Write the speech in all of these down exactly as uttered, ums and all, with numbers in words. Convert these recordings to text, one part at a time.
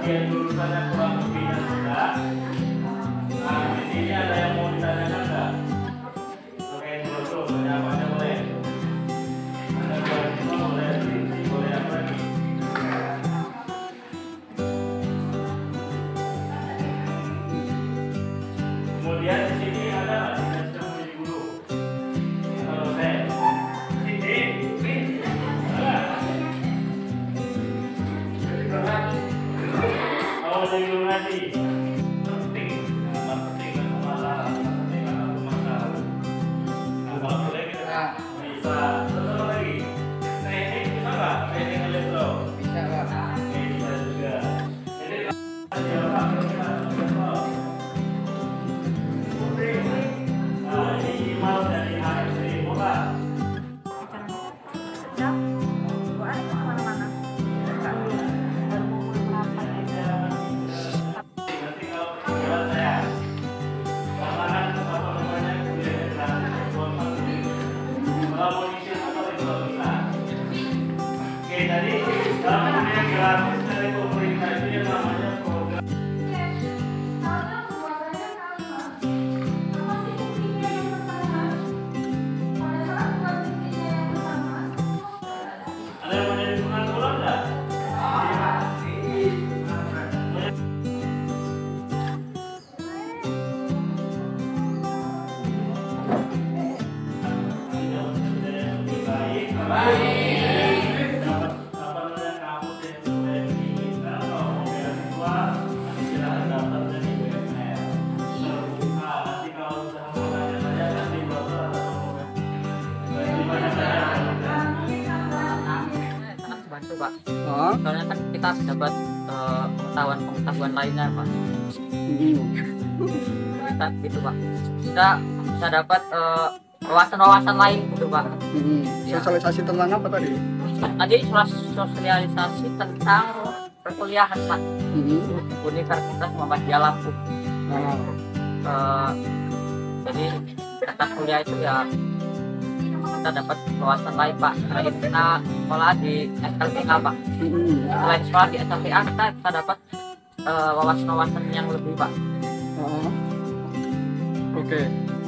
bagian jurusannya kurang lebihnya sudah. Nah, di sini ada yang mau ditanyakan nggak? Terkait brosur, tanya apa aja boleh. Ada mahasiswa boleh, skripsi boleh, apa lagi? Kemudian di sini ada tidak sudah menjadi guru. Kalau saya, sini, sini, kalau jadi guru ngaji, penting, nggak penting kan masalah, penting kan satu masalah. Nah, kalau boleh kita bisa, terus apa lagi? Teknik bisa nggak? Teknik elektro. Bisa, Pak. Oke, bisa juga. Jadi kalau Pak, kita contoh. Nah, ini email dari H M C Bola. Sedang, gua ada kemana-mana. Baru mau melakukan Nanti kalau perjalanan saya, tantangan apa namanya kuliah gratis dua empat tujuh. Kalau mau isi apa itu bisa. Oke, tadi kalau kuliah gratis dari pemerintah itu yang namanya program. Ada yang mau jadi pengangguran nggak? Sangat membantu, Pak. Oh. Soalnya kan kita dapat eh, pengetahuan-pengetahuan lainnya, Pak. Hmm. Kita gitu, Pak. Kita bisa dapat eh, wawasan-wawasan lain gitu, Pak. Hmm. Ya. Sosialisasi tentang apa tadi? Tadi sos- sosialisasi tentang perkuliahan, Pak. Hmm. Universitas Muhammadiyah Lampung. Nah, Eh, jadi data kuliah itu ya kita dapat wawasan lain, Pak. Selain kita sekolah di S L P A, Pak. hmm. Selain sekolah di S L P A kita bisa dapat eh, wawasan-wawasan yang lebih, Pak. Oh. Oke.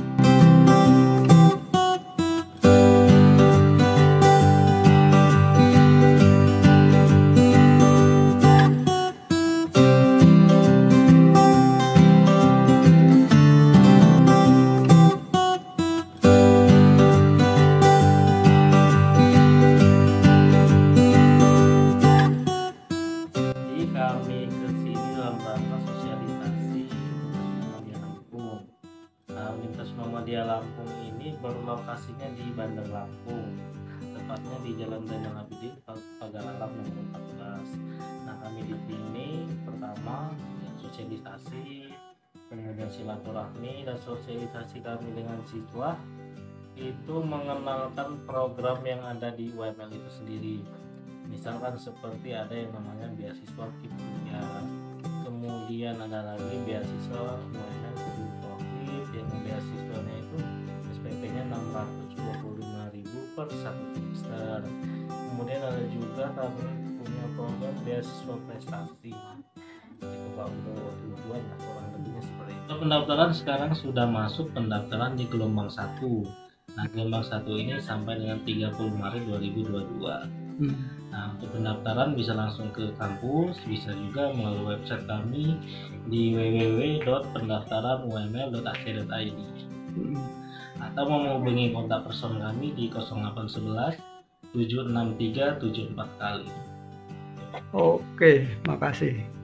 Jadi kami ke sini dalam rangka sosialisasi Muhammadiyah Lampung. Nah, Universitas Muhammadiyah Lampung ini berlokasinya di Bandar Lampung, tepatnya di Jalan Zainal Abidin, Pagar Alam nomor empat belas. Nah, kami di sini pertama ya, sosialisasi, kemudian silaturahmi dan sosialisasi kami dengan siswa itu mengenalkan program yang ada di U M L itu sendiri. Misalkan seperti ada yang namanya beasiswa K I P kuliah, kemudian ada lagi beasiswa U M L Studi Profit yang beasiswanya itu S P P-nya enam ratus dua puluh lima ribu per satu semester. Kemudian ada juga kami punya program beasiswa prestasi. Itu Pak untuk tujuan lah kurang lebihnya seperti itu. Pendaftaran sekarang sudah masuk pendaftaran di gelombang satu. Nah, gelombang satu ini sampai dengan tiga puluh Maret dua ribu dua puluh dua. Hmm. Nah, untuk pendaftaran bisa langsung ke kampus, bisa juga melalui website kami di w w w dot pendaftaran u m l dot a c dot i d Hmm. atau menghubungi kontak person kami di nol delapan satu satu tujuh enam tiga tujuh empat kali. Oke, makasih.